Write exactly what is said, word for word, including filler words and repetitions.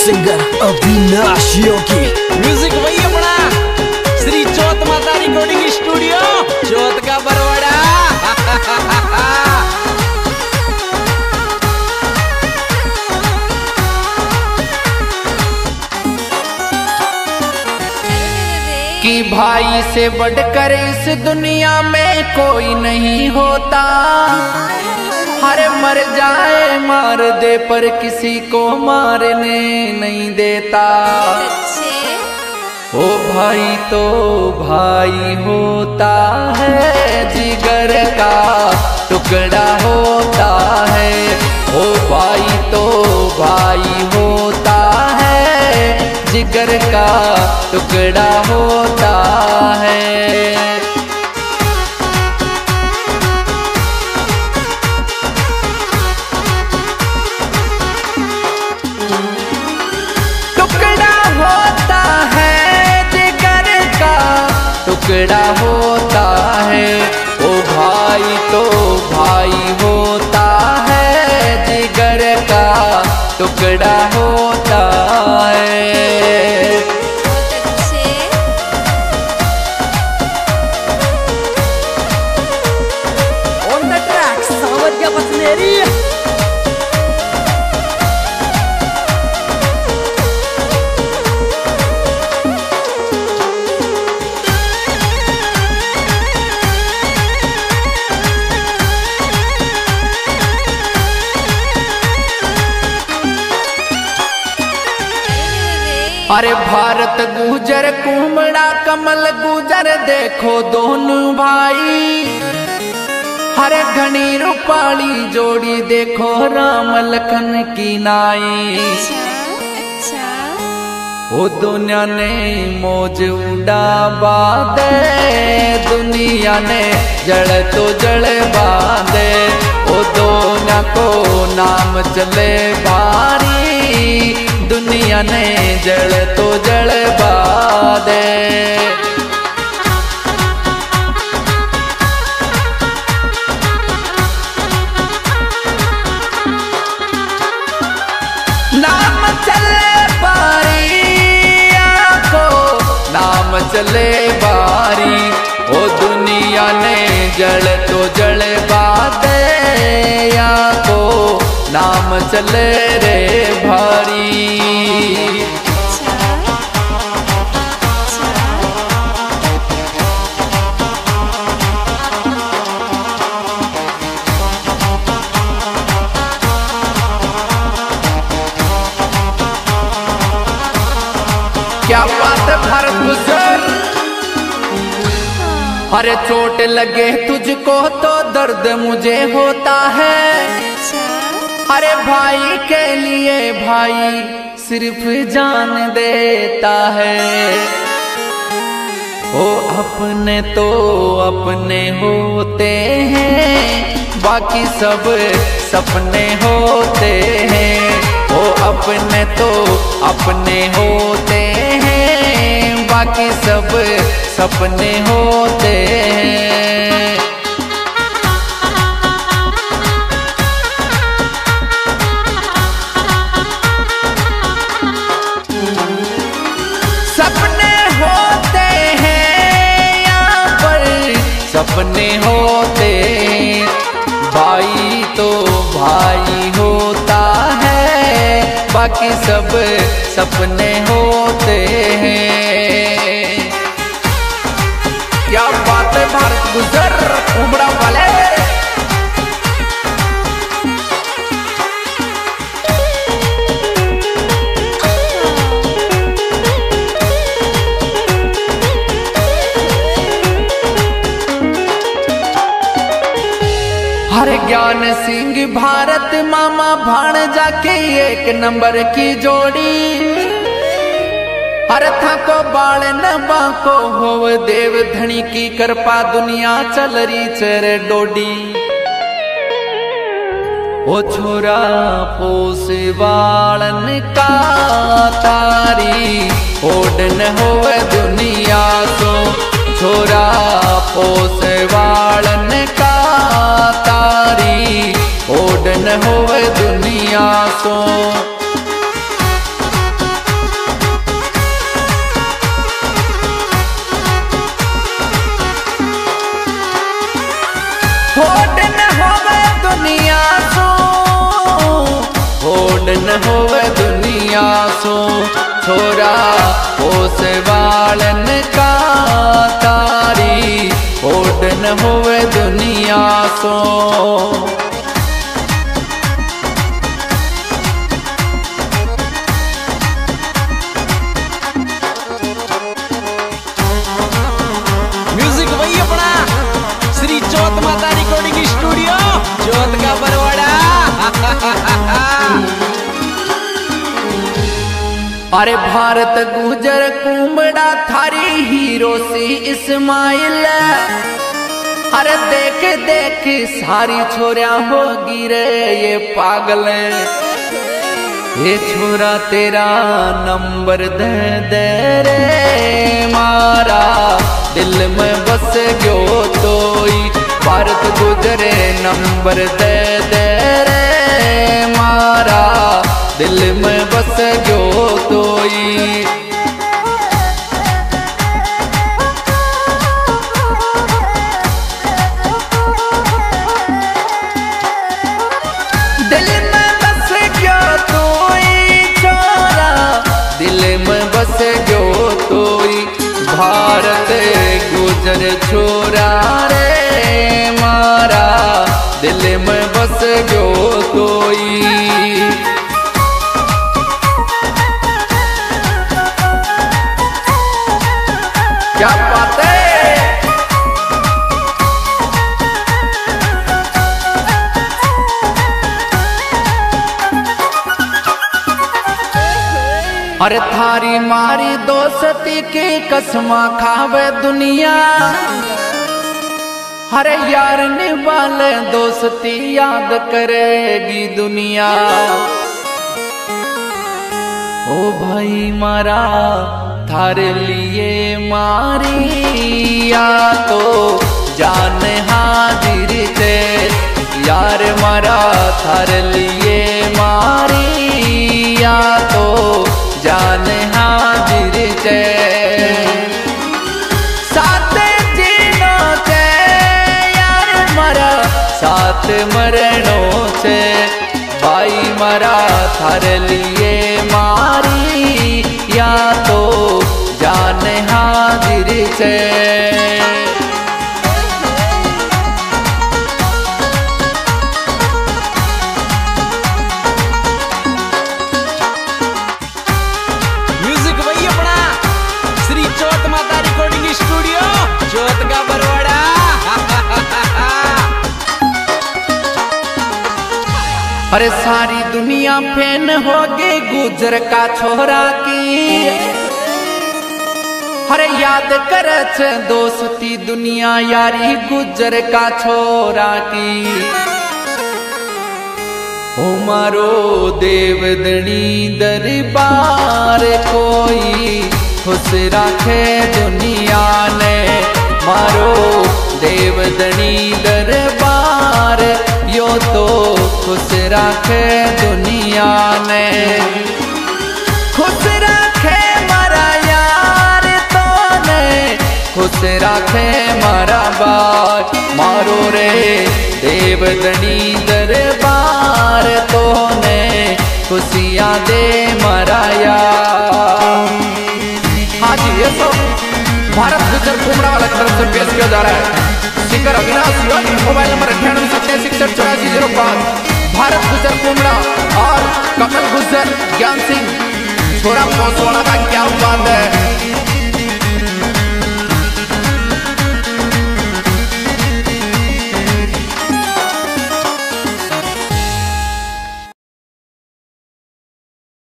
Singer Avinash योगी। Music वही अपना श्री चौथ माता रिकॉर्डिंग स्टूडियो चौथ का बरवाड़ा। कि भाई से बढ़कर इस दुनिया में कोई नहीं होता। हरे मर जाए मार दे पर किसी को मारने नहीं देता। ओ भाई तो भाई होता है, जिगर का टुकड़ा होता है। ओ भाई तो भाई होता है, जिगर का टुकड़ा होता है। टुकड़ा होता है, ओ भाई तो भाई होता है, जिगर का टुकड़ा होता है। ऑन द ट्रैक सावरिया बसनेरी। अरे भारत गुजर कुमड़ा कमल गुजर देखो दोनों भाई। हरे घनी रूपाली जोड़ी देखो राम लखन की नाई। ओ दुनिया ने मौज उड़ावा दे, दुनिया ने जड़ तो जड़ बांधे। ओ दुनिया को नाम चले भारी, दुनिया ने जड़ तो जड़ बांधे। नाम चले बारी को नाम चले बारी। ओ दुनिया ने जड़ तो जड़ बांधे, या को नाम चले रे भारी। क्या बात है भारत गुजर। अरे चोट लगे तुझको तो दर्द मुझे होता है। अरे भाई के लिए भाई सिर्फ जान देता है। ओ अपने तो अपने होते हैं, बाकी सब सपने होते हैं। ओ अपने तो अपने होते हैं, बाकी सब सपने होते हैं। सपने होते हैं यहाँ पर, सपने होते हैं। भाई तो भाई होता है, बाकी सब सपने होते हैं। क्या बात है भारत गुजर उमड़ा वाले। हरे ज्ञान सिंह भारत मामा भाणजा के एक नंबर की जोड़ी। हर था को बाल न बाको होव देव धनी की कृपा, दुनिया चल रही चर डोडी। ओ छोरा पोस वालन का तारी, ओडन होव दुनिया तो छोरा पोस वालन का तारी, ओडन होवे दुनिया सो। सो होड़ न होवे दुनिया सो छोरा पोस वालन का तारी होड़ न होवे दुनिया सो। म्यूजिक वही अपना श्री चौथ माता रिकॉर्डिंग स्टूडियो चौथ का बरवाड़ा। अरे भारत गुजर कुंबड़ा थारी हीरो सी इस्माइल। अरे देख देख सारी छोरिया होगी रे ये पागल। ये छोरा तेरा नंबर दे दे रे मारा दिल में बस गयो तोई। भारत गुजरे नंबर दे दे रे मारा दिल में बस गयो तोई। दिल में बस गयो तोई छोरा दिल में बस गयो तोई। भारत गुजर छोरा रे मारा दिल में बस गयो तोई। क्या बात है। अरे थारी मारी दोस्ती की कसमा खावे दुनिया। अरे यार निभाले दोस्ती याद करेगी दुनिया। ओ भाई मारा थारे लिए मारी या तो जान हाजिर थे। यार मारा थारे लिए मारी या तो जान हाजिर थे। साथ जीनो थे यार मारा साथ मरणों से। भाई मारा थारे लिए मारी या तो जान हाजिर से। म्यूजिक वही अपना श्री चौथ माता रिकॉर्डिंग स्टूडियो चौथ का बरवाड़ा। अरे सारी दुनिया फैन होगी गुजर का छोरा की। अरे याद करे दोस्ती दुनिया यारी गुजर का छोरा की। ओ मारो देवदनी दरबार कोई खुश राखे दुनिया ने। मारो देवदनी दरबार यो तो खुश राखे दुनिया ने। खुश राखे मारा यार तो ने खुश राखे मारा बार। मारो रे देवदनी दरबार तो ने खुशियाँ दे मारा यार। हाँ जी ये सब भारत गुजर कुंबड़ा वाला की तरफ से पेश किया जा रहा है। Singer Avinash Yogi mobile number अठानवे सत्ताईस इकसठ चौरासी जीरो पाँच। भारत गुजर कुंबड़ा और कमल गुजर ज्ञान सिंह छोरा पोसवाड़ा का क्या बात है।